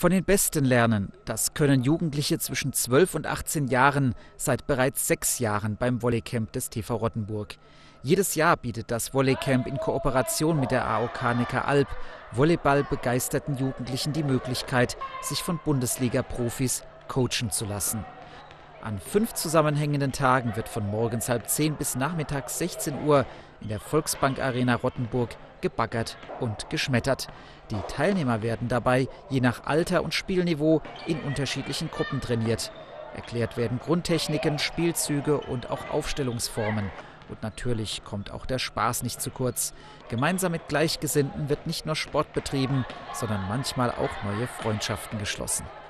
Von den Besten lernen, das können Jugendliche zwischen 12 und 18 Jahren seit bereits 6 Jahren beim Volleycamp des TV Rottenburg. Jedes Jahr bietet das Volleycamp in Kooperation mit der AOK Neckaralb volleyballbegeisterten Jugendlichen die Möglichkeit, sich von Bundesliga-Profis coachen zu lassen. An 5 zusammenhängenden Tagen wird von morgens 9:30 bis nachmittags 16 Uhr in der Volksbank Arena Rottenburg gebaggert und geschmettert. Die Teilnehmer werden dabei je nach Alter und Spielniveau in unterschiedlichen Gruppen trainiert. Erklärt werden Grundtechniken, Spielzüge und auch Aufstellungsformen. Und natürlich kommt auch der Spaß nicht zu kurz. Gemeinsam mit Gleichgesinnten wird nicht nur Sport betrieben, sondern manchmal auch neue Freundschaften geschlossen.